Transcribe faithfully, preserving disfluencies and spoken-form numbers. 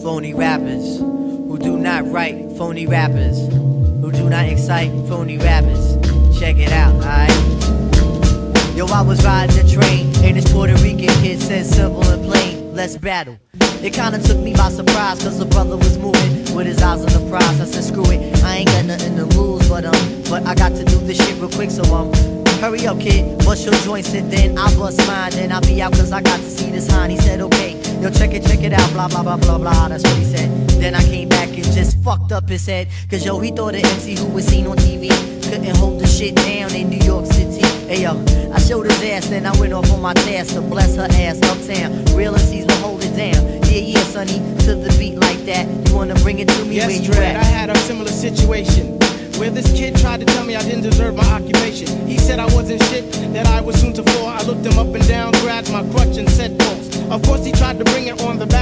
phony rappers who do not write, phony rappers who do not excite, phony rappers. Check it out, alright? Yo, I was riding the train, and this Puerto Rican kid said simple and plain, let's battle. It kinda took me by surprise, cause the brother was moving with his eyes on the prize. I said screw it, I ain't got nothing to lose, but um, but I got to do this shit real quick, so um, hurry up kid, bust your joints and then I bust mine. Then I'll be out cause I got to see this hind. He said okay, yo check it, check it out, blah blah blah blah blah, that's what he said. Then I came back and just fucked up his head, cause yo he thought the M C who was seen on T V couldn't hold the shit down in New York City. Hey yo, I showed his ass, then I went off on my task to bless her ass uptown. Real M Cs will hold it down. Yeah, yeah, sonny, to the beat like that. You wanna bring it to me? Yes, where you Dread, at? I had a similar situation where this kid tried to tell me I didn't deserve my occupation. He said I wasn't shit, that I was soon to fall. I looked him up and down, grabbed my crutch and said pause. Of course he tried to bring it on the back